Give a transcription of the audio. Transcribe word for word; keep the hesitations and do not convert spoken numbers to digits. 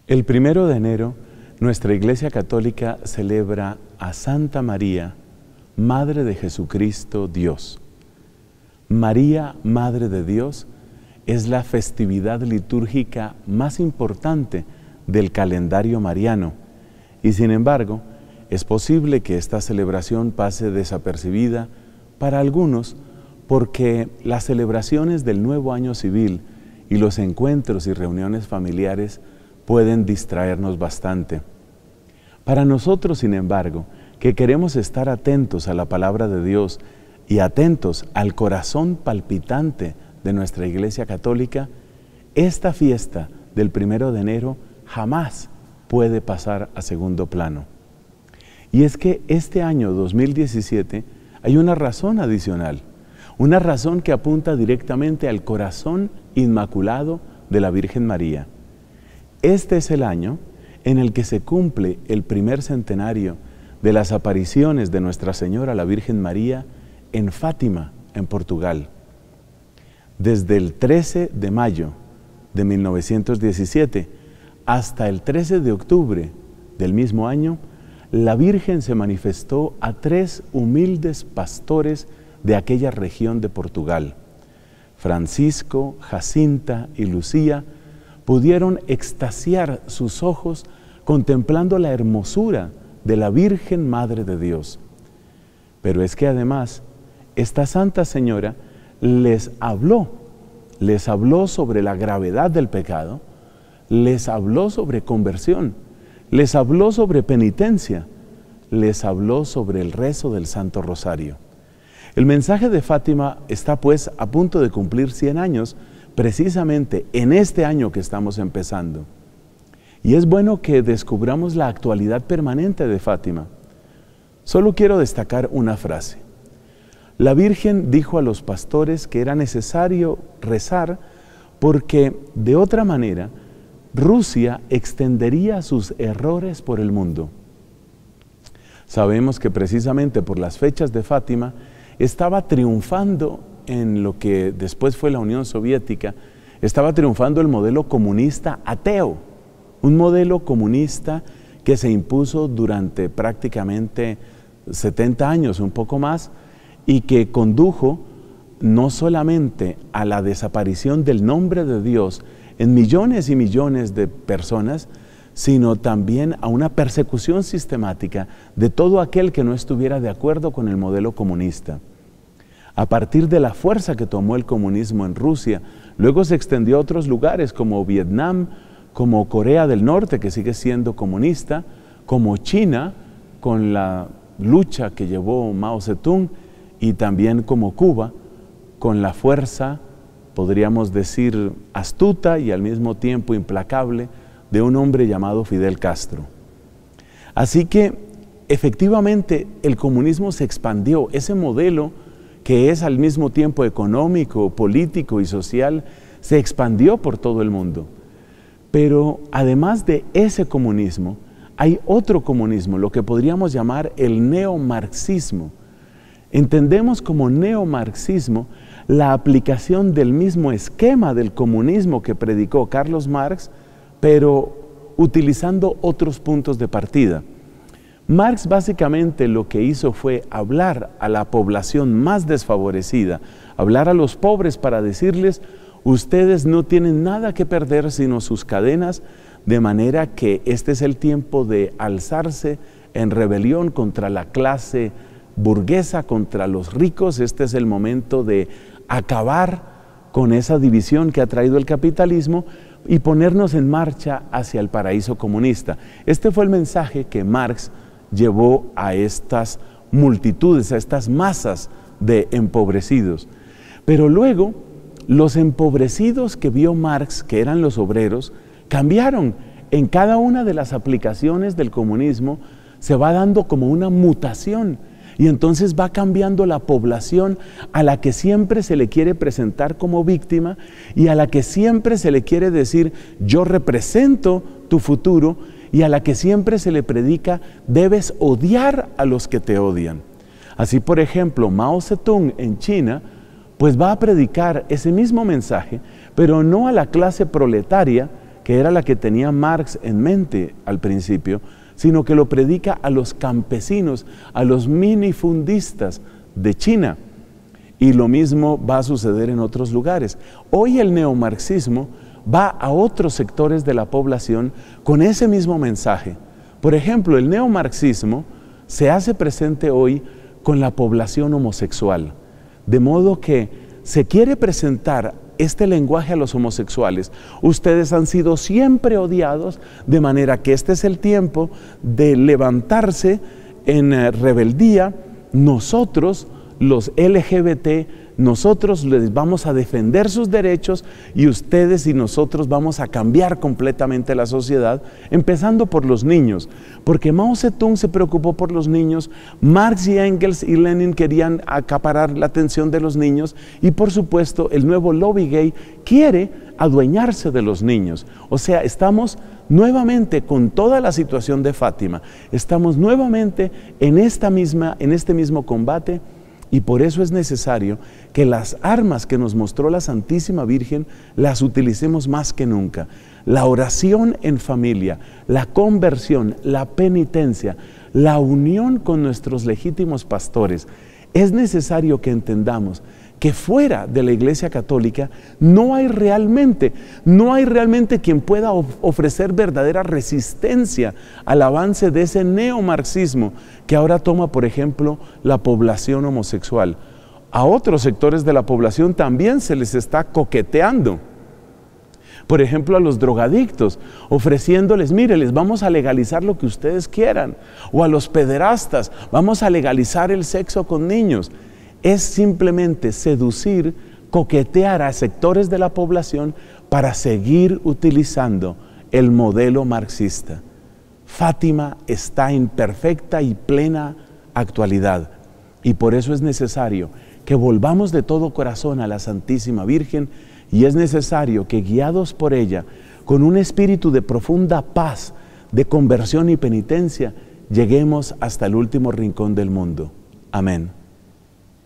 El primero de enero, nuestra Iglesia Católica celebra a Santa María, Madre de Jesucristo Dios. María, Madre de Dios, es la festividad litúrgica más importante del calendario mariano y, sin embargo, es posible que esta celebración pase desapercibida para algunos porque las celebraciones del nuevo año civil y los encuentros y reuniones familiares pueden distraernos bastante. Para nosotros, sin embargo, que queremos estar atentos a la palabra de Dios y atentos al corazón palpitante de nuestra Iglesia Católica, esta fiesta del primero de enero jamás puede pasar a segundo plano. Y es que este año dos mil diecisiete hay una razón adicional, una razón que apunta directamente al corazón inmaculado de la Virgen María. Este es el año en el que se cumple el primer centenario de las apariciones de Nuestra Señora la Virgen María en Fátima, en Portugal. Desde el trece de mayo de mil novecientos diecisiete hasta el trece de octubre del mismo año, la Virgen se manifestó a tres humildes pastores de aquella región de Portugal. Francisco, Jacinta y Lucía pudieron extasiar sus ojos contemplando la hermosura de la Virgen Madre de Dios. Pero es que además, esta Santa Señora les habló, les habló sobre la gravedad del pecado, les habló sobre conversión, les habló sobre penitencia, les habló sobre el rezo del Santo Rosario. El mensaje de Fátima está pues a punto de cumplir cien años, precisamente en este año que estamos empezando. Y es bueno que descubramos la actualidad permanente de Fátima. Solo quiero destacar una frase. La Virgen dijo a los pastores que era necesario rezar porque de otra manera Rusia extendería sus errores por el mundo. Sabemos que precisamente por las fechas de Fátima estaba triunfando en lo que después fue la Unión Soviética, estaba triunfando el modelo comunista ateo, un modelo comunista que se impuso durante prácticamente setenta años, un poco más, y que condujo no solamente a la desaparición del nombre de Dios en millones y millones de personas, sino también a una persecución sistemática de todo aquel que no estuviera de acuerdo con el modelo comunista. A partir de la fuerza que tomó el comunismo en Rusia, luego se extendió a otros lugares como Vietnam, como Corea del Norte, que sigue siendo comunista, como China, con la lucha que llevó Mao Zedong, y también como Cuba, con la fuerza, podríamos decir, astuta y al mismo tiempo implacable, de un hombre llamado Fidel Castro. Así que, efectivamente, el comunismo se expandió, ese modelo que es al mismo tiempo económico, político y social, se expandió por todo el mundo. Pero además de ese comunismo, hay otro comunismo, lo que podríamos llamar el neomarxismo. Entendemos como neomarxismo la aplicación del mismo esquema del comunismo que predicó Carlos Marx, pero utilizando otros puntos de partida. Marx básicamente lo que hizo fue hablar a la población más desfavorecida, hablar a los pobres para decirles: ustedes no tienen nada que perder sino sus cadenas, de manera que este es el tiempo de alzarse en rebelión contra la clase burguesa, contra los ricos. Este es el momento de acabar con esa división que ha traído el capitalismo y ponernos en marcha hacia el paraíso comunista. Este fue el mensaje que Marx llevó a estas multitudes, a estas masas de empobrecidos. Pero luego, los empobrecidos que vio Marx, que eran los obreros, cambiaron. En cada una de las aplicaciones del comunismo se va dando como una mutación, y entonces va cambiando la población a la que siempre se le quiere presentar como víctima y a la que siempre se le quiere decir: yo represento tu futuro, y a la que siempre se le predica: debes odiar a los que te odian. Así, por ejemplo, Mao Zedong en China, pues va a predicar ese mismo mensaje, pero no a la clase proletaria que era la que tenía Marx en mente al principio, sino que lo predica a los campesinos, a los minifundistas de China. Y lo mismo va a suceder en otros lugares. Hoy el neomarxismo va a otros sectores de la población con ese mismo mensaje. Por ejemplo, el neomarxismo se hace presente hoy con la población homosexual, de modo que se quiere presentar este lenguaje a los homosexuales. Ustedes han sido siempre odiados, de manera que este es el tiempo de levantarse en rebeldía. Nosotros, los L G B T, nosotros les vamos a defender sus derechos y ustedes y nosotros vamos a cambiar completamente la sociedad, empezando por los niños, porque Mao Zedong se preocupó por los niños, Marx y Engels y Lenin querían acaparar la atención de los niños y por supuesto el nuevo lobby gay quiere adueñarse de los niños. O sea, estamos nuevamente con toda la situación de Fátima, estamos nuevamente en, esta misma, en este mismo combate. Y por eso es necesario que las armas que nos mostró la Santísima Virgen las utilicemos más que nunca. La oración en familia, la conversión, la penitencia, la unión con nuestros legítimos pastores. Es necesario que entendamos que fuera de la Iglesia Católica no hay realmente, no hay realmente quien pueda ofrecer verdadera resistencia al avance de ese neomarxismo que ahora toma, por ejemplo, la población homosexual. A otros sectores de la población también se les está coqueteando. Por ejemplo, a los drogadictos, ofreciéndoles, mire, les vamos a legalizar lo que ustedes quieran. O a los pederastas, vamos a legalizar el sexo con niños. Es simplemente seducir, coquetear a sectores de la población para seguir utilizando el modelo marxista. Fátima está en perfecta y plena actualidad y por eso es necesario que volvamos de todo corazón a la Santísima Virgen y es necesario que guiados por ella, con un espíritu de profunda paz, de conversión y penitencia, lleguemos hasta el último rincón del mundo. Amén.